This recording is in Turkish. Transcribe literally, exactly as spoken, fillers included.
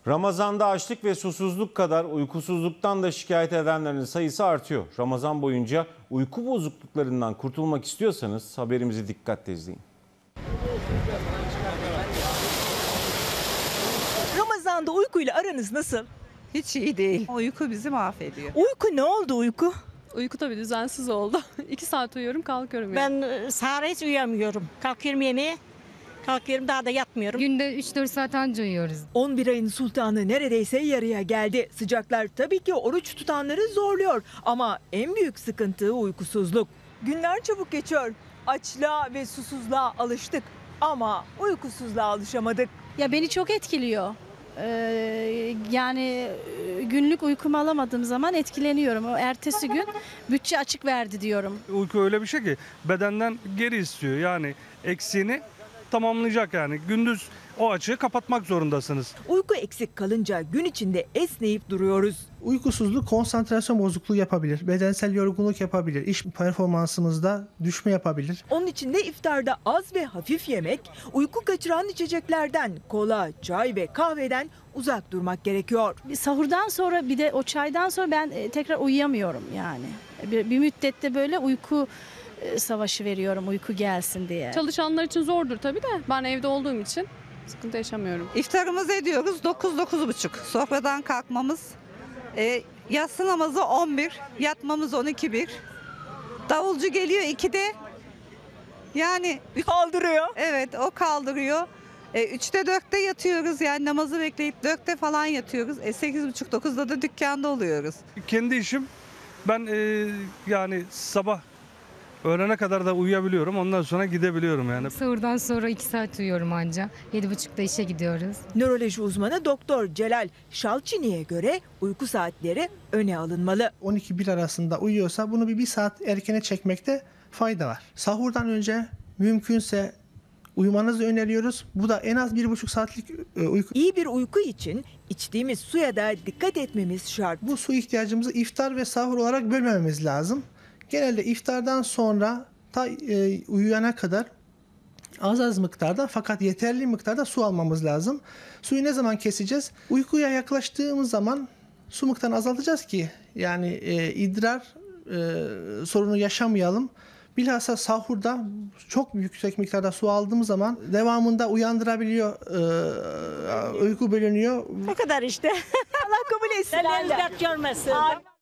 Ramazan'da açlık ve susuzluk kadar uykusuzluktan da şikayet edenlerin sayısı artıyor. Ramazan boyunca uyku bozukluklarından kurtulmak istiyorsanız haberimizi dikkatle izleyin. Ramazan'da uykuyla aranız nasıl? Hiç iyi değil. Uyku bizi mahvediyor. Uyku ne oldu uyku? Uyku tabii düzensiz oldu. İki saat uyuyorum, kalkıyorum. Yani. Ben e, sahura hiç uyuyamıyorum. Kalkıyorum yemeğe, kalkıyorum daha da yatmıyorum. Günde üç dört saat anca uyuyoruz. on bir ayın sultanı neredeyse yarıya geldi. Sıcaklar tabii ki oruç tutanları zorluyor. Ama en büyük sıkıntı uykusuzluk. Günler çabuk geçiyor. Açlığa ve susuzluğa alıştık. Ama uykusuzluğa alışamadık. Ya beni çok etkiliyor. Ee, yani günlük uykumu alamadığım zaman etkileniyorum. O ertesi gün bütçe açık verdi diyorum. Uyku öyle bir şey ki bedenden geri istiyor. Yani eksiğini tamamlayacak yani. Gündüz o açığı kapatmak zorundasınız. Uyku eksik kalınca gün içinde esneyip duruyoruz. Uykusuzluk konsantrasyon bozukluğu yapabilir, bedensel yorgunluk yapabilir, iş performansımızda düşme yapabilir. Onun için de iftarda az ve hafif yemek, uyku kaçıran içeceklerden, kola, çay ve kahveden uzak durmak gerekiyor. Bir sahurdan sonra bir de o çaydan sonra ben e, tekrar uyuyamıyorum yani. Bir, bir müddette böyle uyku e, savaşı veriyorum uyku gelsin diye. Çalışanlar için zordur tabii de ben evde olduğum için sıkıntı yaşamıyorum. İftarımızı ediyoruz dokuz dokuz buçuk. Sofradan kalkmamız, e, yatsı namazı on bir, yatmamız on iki bir. Davulcu geliyor ikide. Yani Kaldırıyor. evet o kaldırıyor. E, üçte dörtte yatıyoruz yani namazı bekleyip dörtte falan yatıyoruz. E, sekiz buçuk dokuzda da dükkanda oluyoruz. Kendi işim ben e, yani sabah öğlene kadar da uyuyabiliyorum. Ondan sonra gidebiliyorum yani. Sahurdan sonra iki saat uyuyorum anca. Yedi buçukta işe gidiyoruz. Nöroloji uzmanı Doktor Celal Şalçini'ye göre uyku saatleri öne alınmalı. on iki bir arasında uyuyorsa bunu bir, bir saat erkene çekmekte fayda var. Sahurdan önce mümkünse uyumanızı öneriyoruz. Bu da en az bir buçuk saatlik e, uyku. İyi bir uyku için içtiğimiz suya da dikkat etmemiz şart. Bu su ihtiyacımızı iftar ve sahur olarak bölmememiz lazım. Genelde iftardan sonra ta e, uyuyana kadar az az miktarda fakat yeterli miktarda su almamız lazım. Suyu ne zaman keseceğiz? Uykuya yaklaştığımız zaman su miktarını azaltacağız ki yani e, idrar e, sorunu yaşamayalım. Bilhassa sahurda çok yüksek miktarda su aldığımız zaman devamında uyandırabiliyor, e, uyku bölünüyor. O kadar işte. Allah kabul etsin. Elleriniz dert görmesin.